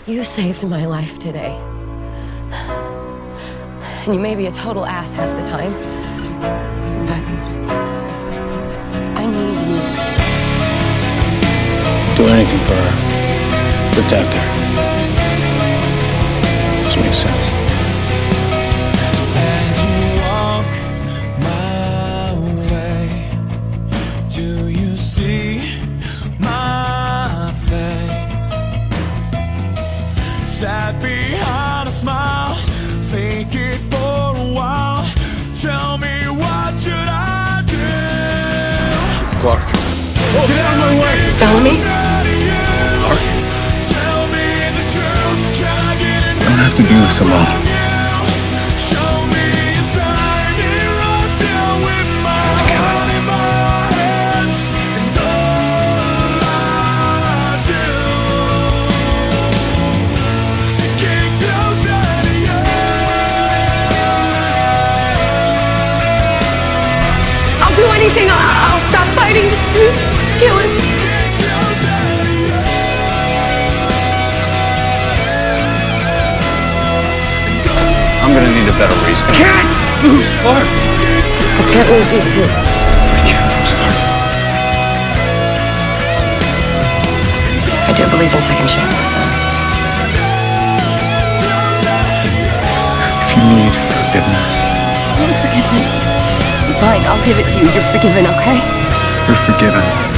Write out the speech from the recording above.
You saved my life today. And you may be a total ass half the time, but I need you. Do anything for her. Protect her. This makes sense. As you walk my way, do you see my face? Sat behind a smile, think it for a while. Tell me, what should I do? It's Clarke. Oh, get out of my way! Bellamy? Clarke? Tell me the truth. Can I get it? You don't have to do this alone. Show me a sign. Here I stand with my heart in my hands, and all I do to get closer to you. I'll do anything. I'll stop fighting. Just please kill him. I'm gonna need a better reason. I can't lose Clarke. I can't lose you too. I can't lose Clarke. I do believe in second chances, though. If you need forgiveness, I want forgiveness. Fine, I'll give it to you. You're forgiven, okay? you're forgiven.